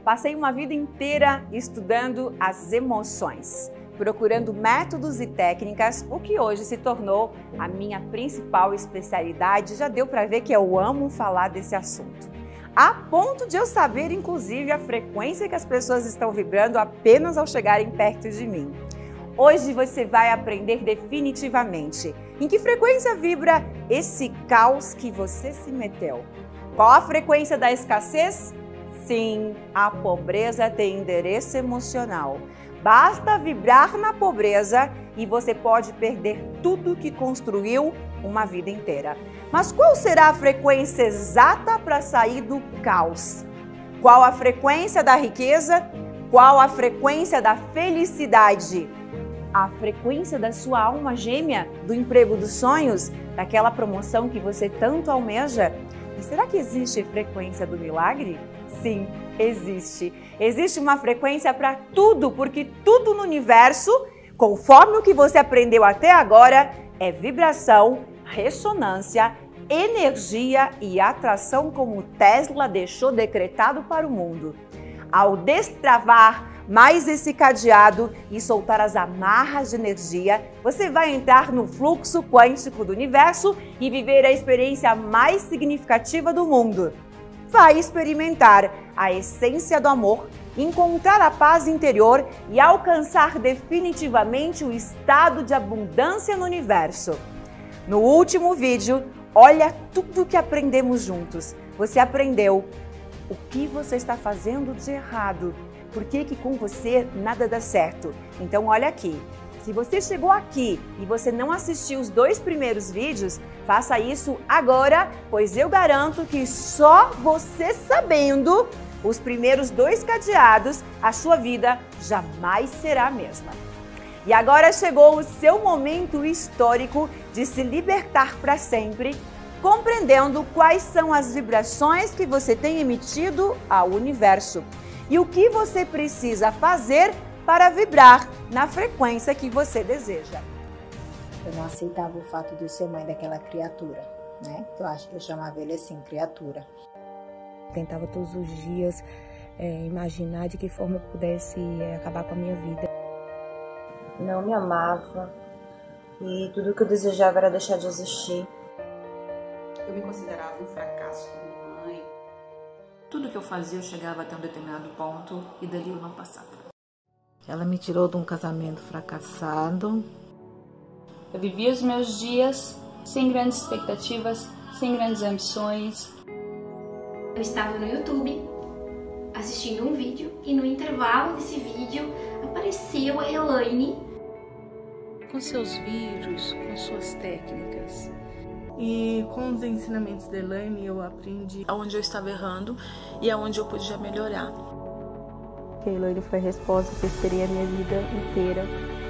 Passei uma vida inteira estudando as emoções, procurando métodos e técnicas, o que hoje se tornou a minha principal especialidade. Já deu para ver que eu amo falar desse assunto. A ponto de eu saber, inclusive, a frequência que as pessoas estão vibrando apenas ao chegarem perto de mim. Hoje você vai aprender definitivamente em que frequência vibra esse caos que você se meteu. Qual a frequência da escassez? Sim, a pobreza tem endereço emocional. Basta vibrar na pobreza e você pode perder tudo que construiu uma vida inteira. Mas qual será a frequência exata para sair do caos? Qual a frequência da riqueza? Qual a frequência da felicidade? A frequência da sua alma gêmea, do emprego dos sonhos, daquela promoção que você tanto almeja? E será que existe frequência do milagre? Sim, existe. Existe uma frequência para tudo, porque tudo no universo, conforme o que você aprendeu até agora, é vibração, ressonância, energia e atração, como Tesla deixou decretado para o mundo. Ao destravar mais esse cadeado e soltar as amarras de energia, você vai entrar no fluxo quântico do universo e viver a experiência mais significativa do mundo. Vai experimentar a essência do amor, encontrar a paz interior e alcançar definitivamente o estado de abundância no universo. No último vídeo, olha tudo que aprendemos juntos. Você aprendeu o que você está fazendo de errado. Por que com você nada dá certo? Então olha aqui. Se você chegou aqui e você não assistiu os 2 primeiros vídeos, faça isso agora, pois eu garanto que só você sabendo os primeiros 2 cadeados, a sua vida jamais será a mesma. E agora chegou o seu momento histórico de se libertar para sempre, compreendendo quais são as vibrações que você tem emitido ao universo e o que você precisa fazer para vibrar na frequência que você deseja. Eu não aceitava o fato de eu ser mãe daquela criatura, né? Eu chamava ele assim, criatura. Tentava todos os dias imaginar de que forma eu pudesse acabar com a minha vida. Não me amava e tudo que eu desejava era deixar de existir. Eu me considerava um fracasso como mãe. Tudo que eu fazia eu chegava até um determinado ponto e dali eu não passava. Ela me tirou de um casamento fracassado. Eu vivia os meus dias sem grandes expectativas, sem grandes ambições. Eu estava no YouTube assistindo um vídeo e no intervalo desse vídeo apareceu a Elaine com seus vídeos, com suas técnicas. E com os ensinamentos da Elaine eu aprendi aonde eu estava errando e aonde eu podia melhorar. A Elaine foi a resposta que eu esperei a minha vida inteira.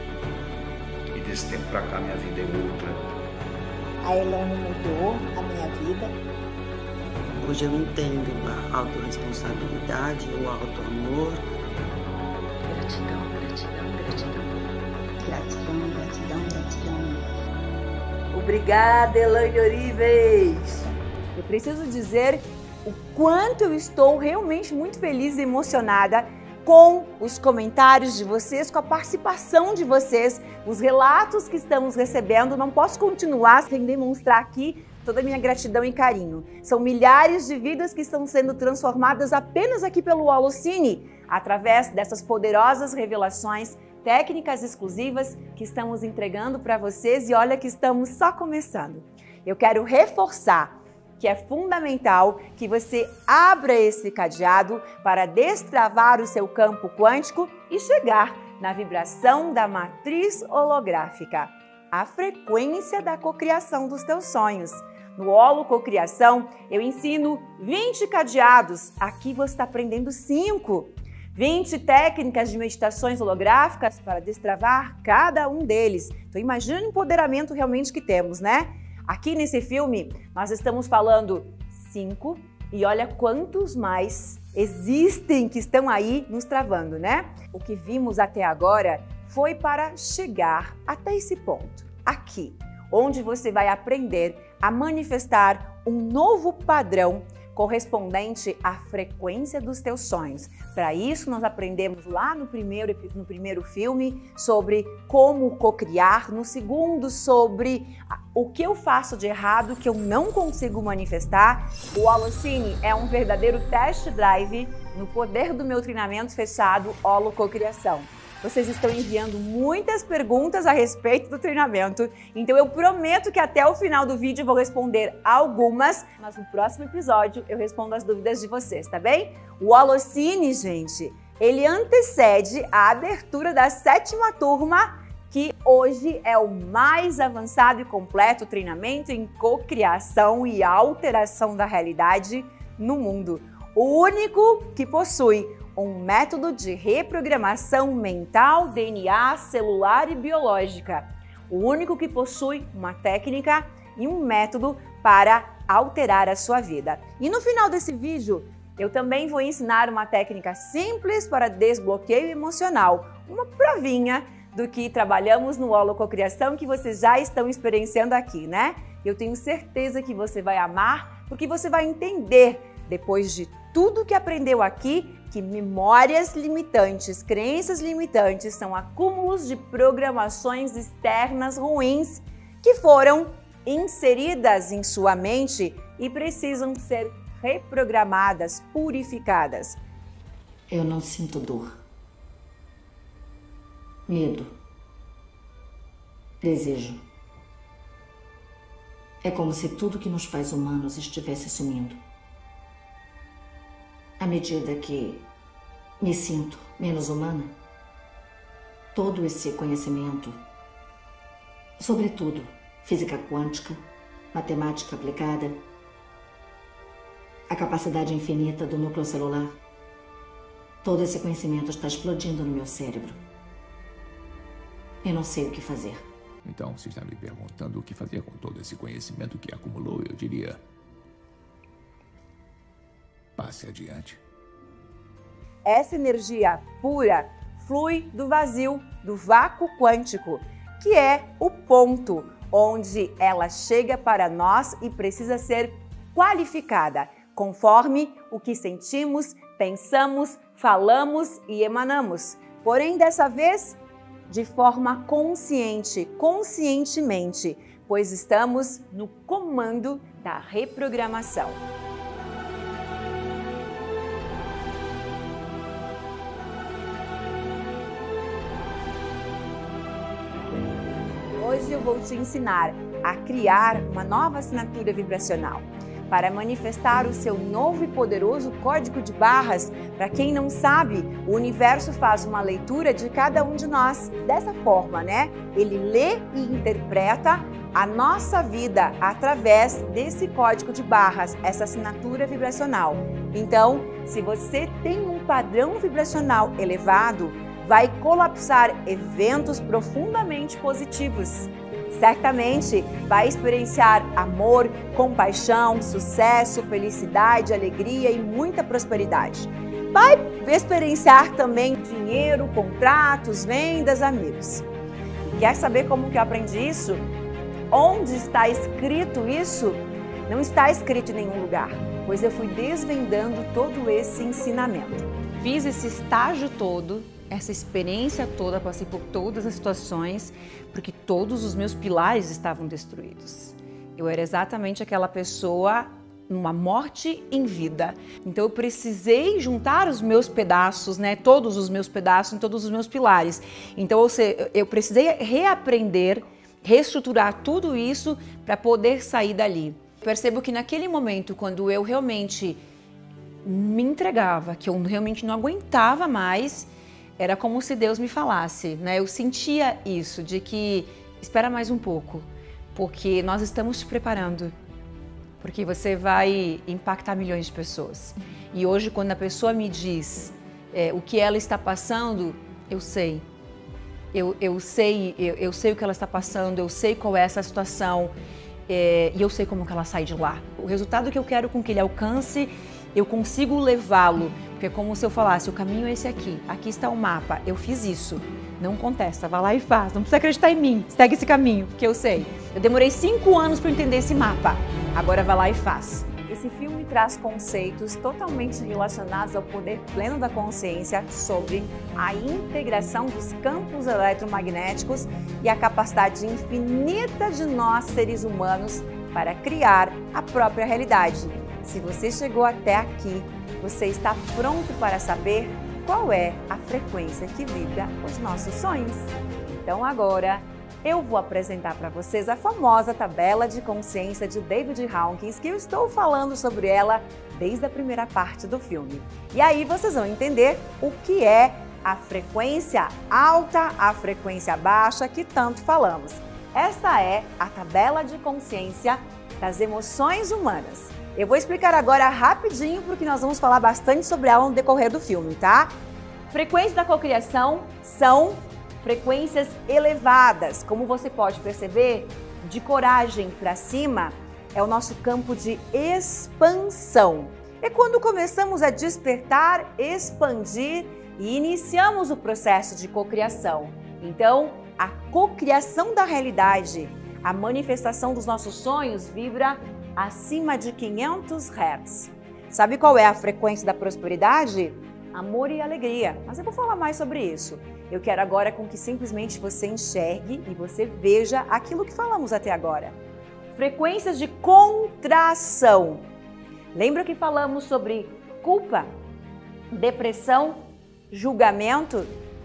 E desse tempo pra cá minha vida é outra. A Elaine mudou a minha vida. Hoje eu entendo a autorresponsabilidade, o auto-amor. Gratidão, gratidão, gratidão. Gratidão, gratidão, gratidão. Obrigada, Elaine Orives! Eu preciso dizer o quanto eu estou realmente muito feliz e emocionada com os comentários de vocês, com a participação de vocês, os relatos que estamos recebendo. Não posso continuar sem demonstrar aqui toda a minha gratidão e carinho. São milhares de vidas que estão sendo transformadas apenas aqui pelo Holocine, através dessas poderosas revelações, técnicas exclusivas que estamos entregando para vocês, e olha que estamos só começando. Eu quero reforçar que é fundamental que você abra esse cadeado para destravar o seu campo quântico e chegar na vibração da matriz holográfica, a frequência da cocriação dos teus sonhos. No Holo Cocriação, eu ensino 20 cadeados. Aqui você está aprendendo 5. 20 técnicas de meditações holográficas para destravar cada um deles. Então imagina o empoderamento realmente que temos, né? Aqui nesse filme, nós estamos falando 5 e olha quantos mais existem que estão aí nos travando, né? O que vimos até agora foi para chegar até esse ponto, aqui, onde você vai aprender a manifestar um novo padrão correspondente à frequência dos teus sonhos. Para isso, nós aprendemos lá no primeiro filme sobre como cocriar, no segundo sobre o que eu faço de errado que eu não consigo manifestar. O Holocine é um verdadeiro test drive no poder do meu treinamento fechado Holococriação. Vocês estão enviando muitas perguntas a respeito do treinamento, então eu prometo que até o final do vídeo eu vou responder algumas, mas no próximo episódio eu respondo as dúvidas de vocês, tá bem? O Holocine, gente, ele antecede a abertura da 7ª turma, que hoje é o mais avançado e completo treinamento em cocriação e alteração da realidade no mundo. O único que possui um método de reprogramação mental, DNA, celular e biológica. O único que possui uma técnica e um método para alterar a sua vida. E no final desse vídeo, eu também vou ensinar uma técnica simples para desbloqueio emocional, uma provinha do que trabalhamos no Holococriação que vocês já estão experienciando aqui, né? Eu tenho certeza que você vai amar, porque você vai entender, depois de tudo que aprendeu aqui, que memórias limitantes, crenças limitantes são acúmulos de programações externas ruins que foram inseridas em sua mente e precisam ser reprogramadas, purificadas. Eu não sinto dor, medo, desejo. É como se tudo que nos faz humanos estivesse sumindo. À medida que me sinto menos humana, todo esse conhecimento, sobretudo física quântica, matemática aplicada, a capacidade infinita do núcleo celular, todo esse conhecimento está explodindo no meu cérebro. Eu não sei o que fazer. Então, se está me perguntando o que fazer com todo esse conhecimento que acumulou, eu diria: passe adiante. Essa energia pura flui do vazio, do vácuo quântico, que é o ponto onde ela chega para nós e precisa ser qualificada, conforme o que sentimos, pensamos, falamos e emanamos. Porém, dessa vez, de forma consciente, conscientemente, pois estamos no comando da reprogramação. Hoje eu vou te ensinar a criar uma nova assinatura vibracional para manifestar o seu novo e poderoso código de barras. Para quem não sabe, o universo faz uma leitura de cada um de nós dessa forma, né? Ele lê e interpreta a nossa vida através desse código de barras, essa assinatura vibracional. Então, se você tem um padrão vibracional elevado, vai colapsar eventos profundamente positivos. Certamente vai experienciar amor, compaixão, sucesso, felicidade, alegria e muita prosperidade. Vai experienciar também dinheiro, contratos, vendas, amigos. E quer saber como que eu aprendi isso? Onde está escrito isso? Não está escrito em nenhum lugar, pois eu fui desvendando todo esse ensinamento. Fiz esse estágio todo, essa experiência toda, passei por todas as situações, porque todos os meus pilares estavam destruídos. Eu era exatamente aquela pessoa numa morte em vida. Então eu precisei juntar os meus pedaços, né, todos os meus pedaços em todos os meus pilares. Então eu precisei reaprender, reestruturar tudo isso para poder sair dali. Percebo que naquele momento, quando eu realmente me entregava, que eu realmente não aguentava mais, era como se Deus me falasse, né? Eu sentia isso, de que espera mais um pouco, porque nós estamos te preparando, porque você vai impactar milhões de pessoas. E hoje, quando a pessoa me diz o que ela está passando, eu sei. Eu sei o que ela está passando, eu sei qual é essa situação, e eu sei como que ela sai de lá. O resultado que eu quero com que ele alcance, eu consigo levá-lo, porque é como se eu falasse, o caminho é esse aqui está o mapa, eu fiz isso, não contesta, vai lá e faz, não precisa acreditar em mim, segue esse caminho, porque eu sei. Eu demorei 5 anos para entender esse mapa, agora vai lá e faz. Esse filme traz conceitos totalmente relacionados ao poder pleno da consciência sobre a integração dos campos eletromagnéticos e a capacidade infinita de nós, seres humanos, para criar a própria realidade. Se você chegou até aqui, você está pronto para saber qual é a frequência que vibra os nossos sonhos. Então agora eu vou apresentar para vocês a famosa tabela de consciência de David Hawkins, que eu estou falando sobre ela desde a primeira parte do filme. E aí vocês vão entender o que é a frequência alta, a frequência baixa que tanto falamos. Essa é a tabela de consciência das emoções humanas. Eu vou explicar agora rapidinho porque nós vamos falar bastante sobre ela no decorrer do filme, tá? Frequências da cocriação são frequências elevadas. Como você pode perceber, de coragem para cima é o nosso campo de expansão. É quando começamos a despertar, expandir e iniciamos o processo de cocriação. Então, a cocriação da realidade, a manifestação dos nossos sonhos vibra acima de 500 Hz. Sabe qual é a frequência da prosperidade? Amor e alegria. Mas eu vou falar mais sobre isso. Eu quero agora com que simplesmente você enxergue e você veja aquilo que falamos até agora. Frequências de contração. Lembra que falamos sobre culpa, depressão, julgamento,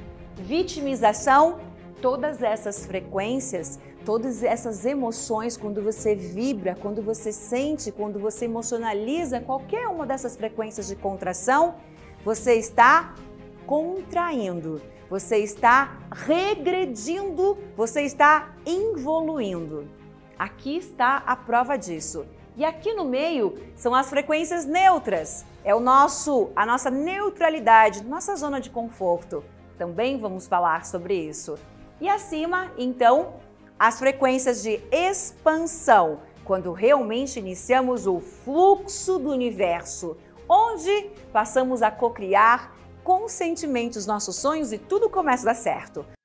vitimização? Todas essas frequências, todas essas emoções, quando você vibra, quando você sente, quando você emocionaliza qualquer uma dessas frequências de contração, você está contraindo, você está regredindo, você está evoluindo. Aqui está a prova disso. E aqui no meio são as frequências neutras. É a nossa neutralidade, nossa zona de conforto. Também vamos falar sobre isso. E acima, então, as frequências de expansão, quando realmente iniciamos o fluxo do universo, onde passamos a cocriar conscientemente os nossos sonhos e tudo começa a dar certo.